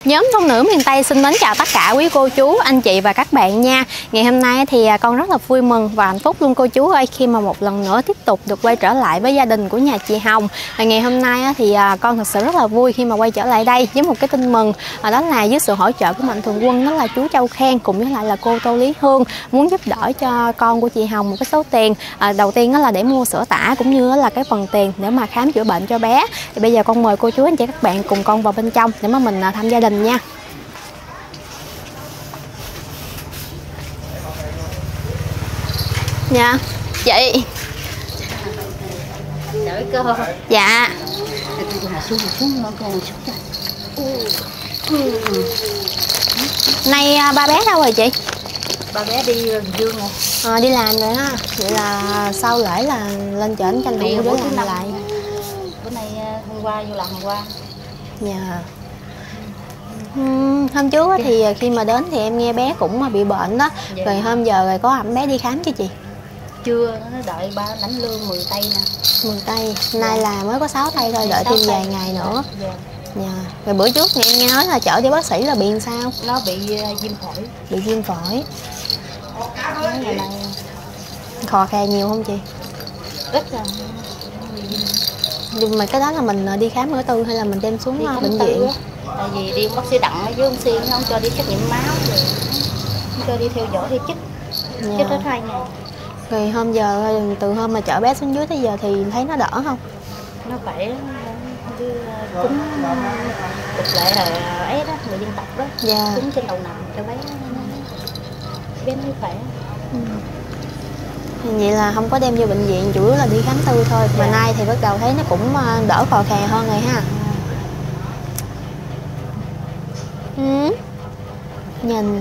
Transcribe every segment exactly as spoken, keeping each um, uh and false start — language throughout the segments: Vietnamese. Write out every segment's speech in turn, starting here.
Nhóm Thôn Nữ miền Tây xin mến chào tất cả quý cô chú, anh chị và các bạn nha. Ngày hôm nay thì con rất là vui mừng và hạnh phúc luôn cô chú ơi, khi mà một lần nữa tiếp tục được quay trở lại với gia đình của nhà chị Hồng. Và ngày hôm nay thì con thật sự rất là vui khi mà quay trở lại đây với một cái tin mừng, đó là với sự hỗ trợ của mạnh thường quân, đó là chú Châu Khen cùng với lại là cô Tô Lý Hương muốn giúp đỡ cho con của chị Hồng một cái số tiền. À, đầu tiên đó là để mua sữa tã cũng như là cái phần tiền để mà khám chữa bệnh cho bé. Thì bây giờ con mời cô chú anh chị các bạn cùng con vào bên trong để mà mình thăm gia đình nha. Dạ chị. Dạ. Nay ba bé đâu rồi chị? Ba bé đi Dương rồi. À, đi làm rồi ha. Vậy là sau lễ là lên trển tranh thủ để làm lại. Bữa nay hôm qua vô làm hôm qua. Dạ. Uhm, hôm trước thì khi mà đến thì em nghe bé cũng bị bệnh đó. Dạ. Rồi hôm giờ rồi có ẩm bé đi khám chứ chị? Chưa, nó đợi ba lãnh lương mười tây nè. mười tây, nay là mới có sáu tây thôi, đợi thêm vài ngày nữa. Dạ. Dạ. Rồi bữa trước em nghe nói là chở đi bác sĩ là bị sao? Nó bị uh, viêm phổi. Bị viêm phổi. Mấy ngày nay khò khè nhiều không chị? Ít rồi. Nhưng mà cái đó là mình đi khám ở tư hay là mình đem xuống bệnh viện? Tại vì đi bác sĩ Đặng với ông Xuyên không cho đi xét nghiệm máu rồi không cho đi theo dõi thì chích. Dạ. Chích hết hai ngày. Rồi hôm giờ từ hôm mà chở bé xuống dưới tới giờ thì thấy nó đỡ không? Nó khỏe, cúng tục lệ là ấy đó, người dân tộc đó. Dạ. Cúng trên đầu nằm cho bé bé nó khỏe. Ừ. Vậy là không có đem vô bệnh viện, chủ yếu là đi khám tư thôi. Dạ. Mà nay thì bắt đầu thấy nó cũng đỡ khò khè hơn rồi ha. Ừ. Nhìn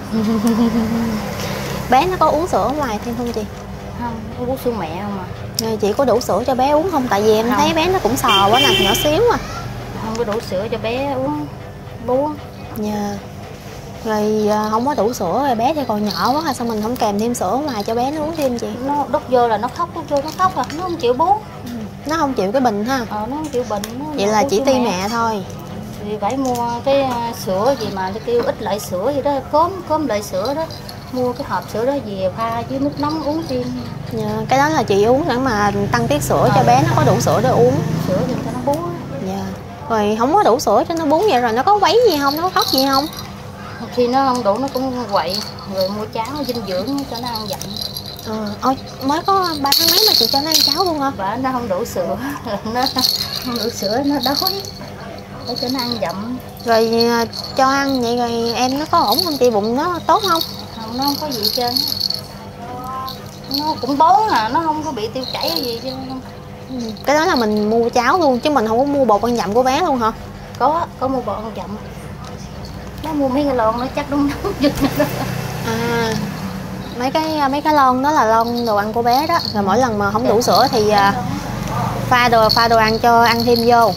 bé nó có uống sữa ở ngoài thêm không chị? Không, nó uống sữa mẹ không à. Rồi chị có đủ sữa cho bé uống không? Tại vì em không. Thấy bé nó cũng sò quá nè, nhỏ xíu à. Không có đủ sữa cho bé uống bú. Dạ. Rồi không có đủ sữa rồi bé thì còn nhỏ quá, sao mình không kèm thêm sữa ngoài cho bé nó uống thêm chị? Nó đút vô là nó khóc, đút vô nó khóc à, nó không chịu bú. Ừ. Nó không chịu cái bình ha? Ờ, nó không chịu bình. Nó vậy là chỉ ti mẹ. mẹ thôi. Thì phải mua cái sữa gì mà kêu ít loại sữa gì đó, cốm cốm loại sữa đó, mua cái hộp sữa đó về pha với nước nóng uống thêm. Dạ, cái đó là chị uống để mà tăng tiết sữa à, cho bé nó có đủ sữa để uống. Sữa cho nó bú. Dạ. Rồi không có đủ sữa cho nó bú vậy rồi nó có quấy gì không, nó có khóc gì không? Khi nó không đủ nó cũng quậy, rồi mua cháo dinh dưỡng cho nó ăn dặm. Ờ, ôi, mới có ba tháng mấy mà chị cho nó ăn cháo luôn hả? Bà nó không đủ sữa, nó không đủ sữa nó đói, để cho nó ăn dặm. Rồi cho ăn vậy rồi em nó có ổn không chị, bụng nó tốt không? Không, nó không có gì hết trơn. Nó cũng bón à, nó không có bị tiêu chảy gì chứ. Ừ. Cái đó là mình mua cháo luôn chứ mình không có mua bột ăn dặm của bé luôn hả? Có, có mua bột ăn dặm. Nó mua mấy cái lon nó chắc đúng đúng chừng đó. À, mấy cái mấy cái lon đó là lon đồ ăn của bé đó. Rồi mỗi lần mà không đủ sữa thì pha đồ pha đồ ăn cho ăn thêm vô.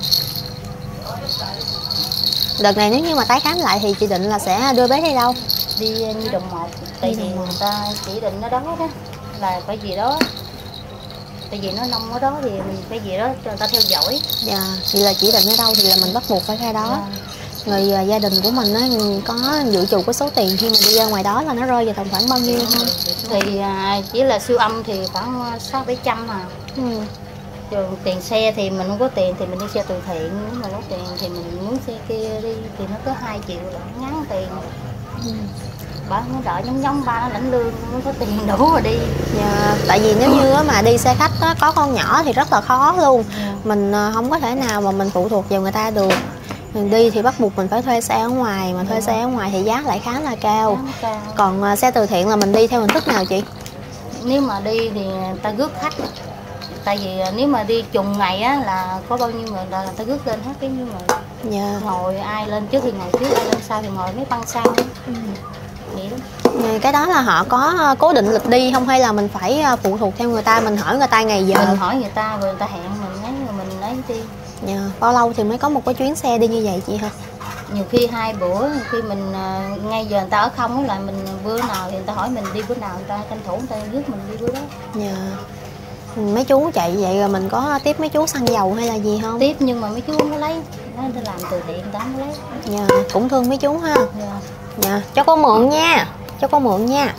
Đợt này nếu như mà tái khám lại thì chị định là sẽ đưa bé đi đâu? Đi Nhi Đồng một. Tại vì người ta chỉ định nó đó đó là phải gì đó. Tại vì nó nông ở đó thì mình phải gì đó cho người ta theo dõi. Dạ, thì là chỉ định ở đâu thì là mình bắt buộc phải ra đó. Dạ. Rồi gia đình của mình á, có dự trù cái số tiền khi mà đi ra ngoài đó là nó rơi vào tầm khoảng bao nhiêu không? Thì à, chỉ là siêu âm thì khoảng sáu bảy trăm à. Ừ. Rồi tiền xe thì mình không có tiền thì mình đi xe từ thiện, nếu mà có tiền thì mình muốn xe kia đi thì nó có hai triệu là ngắn tiền. Ừ. Bà nó đợi nhóm nhóm ba nó lãnh lương mới có tiền đủ mà đi. Dạ, tại vì nếu như mà đi xe khách đó, có con nhỏ thì rất là khó luôn. Dạ. Mình không có thể nào mà mình phụ thuộc vào người ta được. Mình đi thì bắt buộc mình phải thuê xe ở ngoài, mà thuê xe ở ngoài thì giá lại khá là cao. cao. Còn uh, xe từ thiện là mình đi theo hình thức nào chị? Nếu mà đi thì ta rước khách. Tại vì nếu mà đi trùng ngày á là có bao nhiêu người là ta rước lên hết cái như mà. Dạ. Ngồi ai lên trước thì ngồi trước, ai lên sau thì ngồi mấy băng sau. Ừ. Vậy đó. Cái đó là họ có cố định lịch đi không hay là mình phải phụ thuộc theo người ta, mình hỏi người ta ngày giờ? Mình hỏi người ta rồi người ta hẹn mình ấy rồi mình lấy đi. Dạ. Bao lâu thì mới có một cái chuyến xe đi như vậy chị hả? Nhiều khi hai bữa, nhiều khi mình ngay giờ người ta ở không là mình bữa nào thì người ta hỏi mình đi bữa nào, người ta tranh thủ người ta rước mình đi bữa đó. Dạ. Mấy chú chạy vậy rồi mình có tiếp mấy chú xăng dầu hay là gì không? Tiếp nhưng mà mấy chú không có lấy, nó làm từ thiện người ta không có lấy. Dạ, cũng thương mấy chú ha. Dạ. Dạ, cho con mượn nha, cho con mượn nha.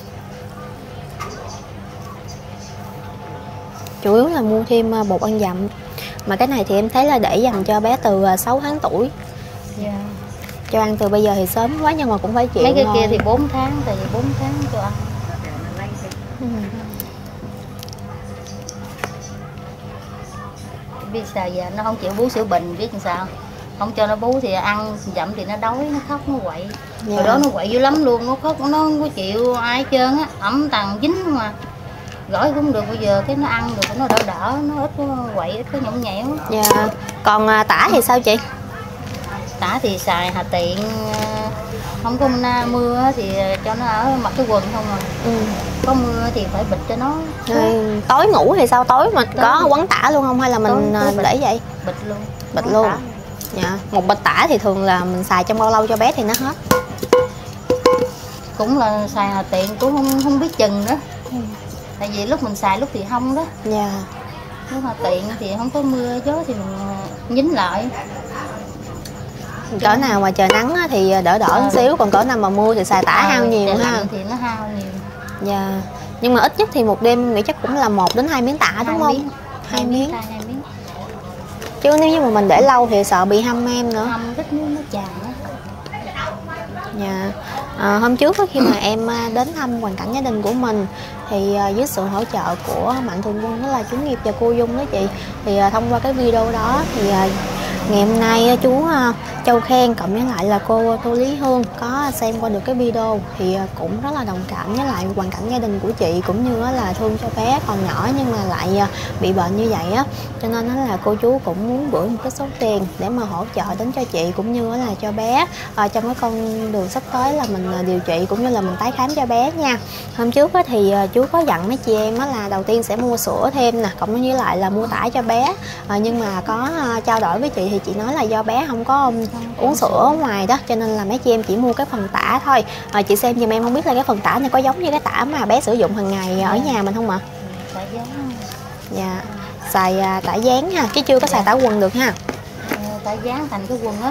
Chủ yếu là mua thêm bột ăn dặm. Mà cái này thì em thấy là để dành cho bé từ sáu tháng tuổi. Dạ. Cho ăn từ bây giờ thì sớm quá nhưng mà cũng phải chịu. Mấy cái thôi. kia thì bốn tháng, tại vì bốn tháng cho ăn. Ừ. Biết sao giờ nó không chịu bú sữa bình, biết làm sao không cho nó bú thì ăn dặm thì nó đói, nó khóc, nó quậy. Dạ. Hồi đó nó quậy dữ lắm luôn, nó khóc, nó không có chịu ai hết trơn á, ẩm tàng dính mà gỏi cũng được. Bây giờ cái nó ăn được, nó đỡ đỡ, nó ít có quậy, ít có nhõng nhẽo. Dạ. Còn à, tả thì sao chị? Tả thì xài Hà Tiện, không có mưa thì cho nó ở mặc cái quần không à. Ừ. Có mưa thì phải bịch cho nó. Rồi, tối ngủ thì sao? Tối mà tối có quấn tả luôn không hay là mình tối, tối để vậy? Bịch luôn. Bịch luôn. Tả. Dạ. Một bịch tả thì thường là mình xài trong bao lâu cho bé thì nó hết? Cũng là xài Hà Tiện cũng không không biết chừng nữa. Ừ. Tại vì lúc mình xài lúc thì không đó. Dạ. Lúc Hà Tiện thì không có mưa gió thì mình nhín lại. Cỡ nào mà trời nắng thì đỡ đỡ một xíu, còn cỡ nào mà mưa thì xài tả à, hao nhiều ha. Thì nó hao nhiều. Dạ. Nhưng mà ít nhất thì một đêm nghĩ chắc cũng là một đến hai miếng tả đúng không? Miếng. Hai, hai miếng. Hai, hai miếng. Chứ nếu như mà mình để lâu thì sợ bị hâm em nữa. Hâm ít nước nó tràn á. Dạ. À, hôm trước khi mà em đến thăm hoàn cảnh gia đình của mình thì dưới sự hỗ trợ của Mạnh Thường Quân, đó là chú Nghiệp và cô Dung đó chị, thì thông qua cái video đó thì ngày hôm nay chú Châu Khen cộng với lại là cô Tô Lý Hương có xem qua được cái video thì cũng rất là đồng cảm với lại hoàn cảnh gia đình của chị, cũng như là thương cho bé còn nhỏ nhưng mà lại bị bệnh như vậy á, cho nên là cô chú cũng muốn gửi một cái số tiền để mà hỗ trợ đến cho chị cũng như là cho bé à, trong cái con đường sắp tới là mình điều trị cũng như là mình tái khám cho bé nha. Hôm trước thì chú có dặn mấy chị em là đầu tiên sẽ mua sữa thêm nè, cộng với lại là mua tải cho bé, à, nhưng mà có trao đổi với chị thì chị nói là do bé không có uống sữa ở ngoài đó cho nên là mấy chị em chỉ mua cái phần tả thôi. À, chị xem giùm em, không biết là cái phần tả này có giống như cái tả mà bé sử dụng hàng ngày ở nhà mình không ạ? Tả dán. Dạ, xài tả dán ha, chứ chưa có xài tả quần được ha. Tả dán thành cái quần á.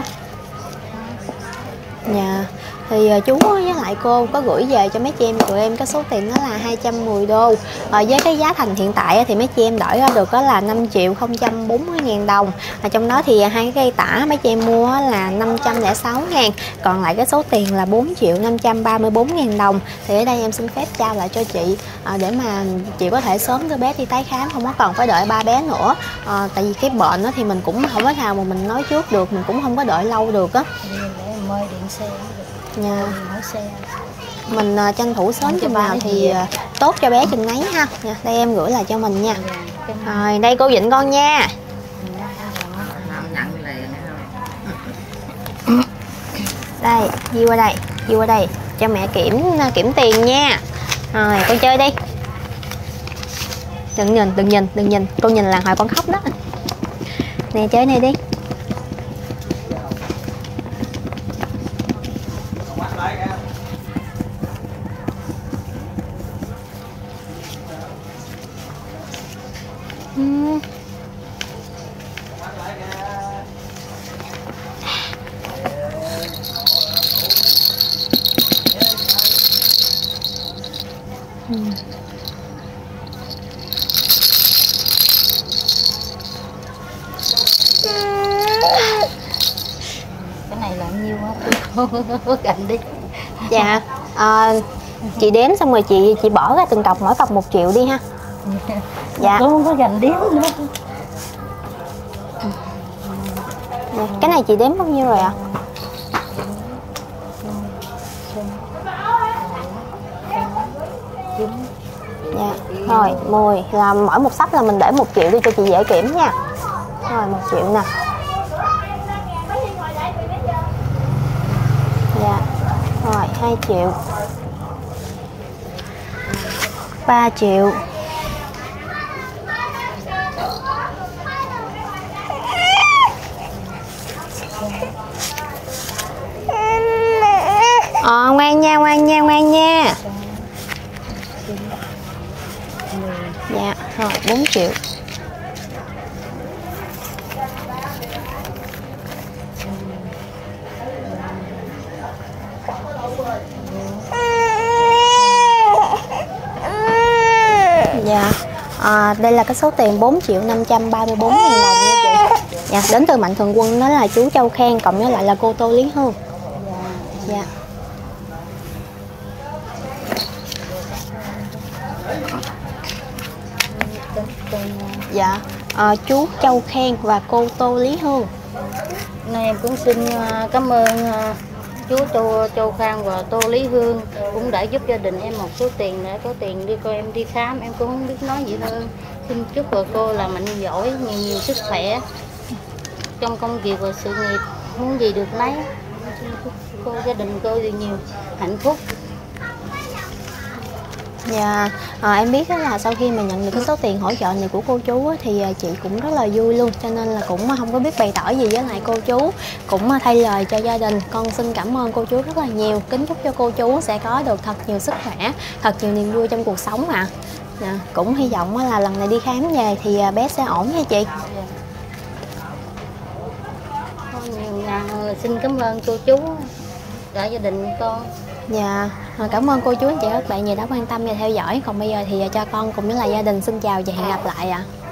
Dạ. Thì chú với lại cô có gửi về cho mấy chị em tụi em cái số tiền đó là hai trăm mười đô. À, với cái giá thành hiện tại thì mấy chị em đổi ra được đó là năm triệu không trăm bốn mươi ngàn đồng. À, trong đó thì hai cái cây tả mấy chị em mua là năm trăm lẻ sáu ngàn, còn lại cái số tiền là bốn triệu năm trăm ba mươi bốn ngàn đồng. Thì ở đây em xin phép trao lại cho chị à, để mà chị có thể sớm đưa bé đi tái khám, không có cần phải đợi ba bé nữa. À, tại vì cái bệnh đó thì mình cũng không có nào mà mình nói trước được, mình cũng không có đợi lâu được á. Mời điện xe. Nha. Mình uh, tranh thủ sớm chừng nào thì uh, tốt cho bé chừng nấy ha. Nha. Đây em gửi lại cho mình nha. Rồi đây cô Vịnh con nha. Đây, đi qua đây, đi qua đây cho mẹ kiểm kiểm tiền nha. Rồi con chơi đi. Đừng nhìn, đừng nhìn, đừng nhìn. Con nhìn là hồi con khóc đó. Nè chơi này đi. Ừ. Ừ. Cái này là nhiêu á? Gần đi. Dạ. À, chị đếm xong rồi chị chị bỏ ra từng cọc, mỗi cọc một triệu đi ha. Dạ. Tôi không có dành đếm nữa. Dạ. Cái này chị đếm bao nhiêu rồi ạ? Dạ. Rồi mười là mỗi một sắp là mình để một triệu đi cho chị dễ kiểm nha. Rồi một triệu nè. Dạ. Rồi hai triệu. ba triệu. Ờ, ngoan nha, ngoan nha, ngoan nha. Dạ. Rồi bốn triệu. Dạ. À, đây là cái số tiền bốn triệu năm trăm ba mươi bốn ngàn đồng nha chị. Dạ, đến từ Mạnh Thường Quân, đó là chú Châu Khang cộng với lại là cô Tô Lý Hương. Dạ. Dạ, à, chú Châu Khang và cô Tô Lý Hương. Nay em cũng xin cảm ơn chú Tô Châu Khang và Tô Lý Hương cũng đã giúp gia đình em một số tiền để có tiền đưa cô em đi khám. Em cũng không biết nói gì hơn. Xin chúc bà cô là mạnh giỏi, nhiều nhiều sức khỏe trong công việc và sự nghiệp, muốn gì được nấy. Chúc cô gia đình cô thì nhiều hạnh phúc. Dạ, à, em biết là sau khi mà nhận được cái số tiền hỗ trợ này của cô chú á, thì chị cũng rất là vui luôn, cho nên là cũng không có biết bày tỏ gì với lại cô chú, cũng thay lời cho gia đình. Con xin cảm ơn cô chú rất là nhiều, kính chúc cho cô chú sẽ có được thật nhiều sức khỏe, thật nhiều niềm vui trong cuộc sống ạ. À. Dạ, cũng hy vọng là lần này đi khám về thì bé sẽ ổn nha chị. Nhiều xin cảm ơn cô chú cả gia đình con. Dạ, cảm ơn cô chú anh chị các bạn vì đã quan tâm và theo dõi. Còn bây giờ thì cho con cũng như là gia đình xin chào và hẹn gặp lại ạ. À.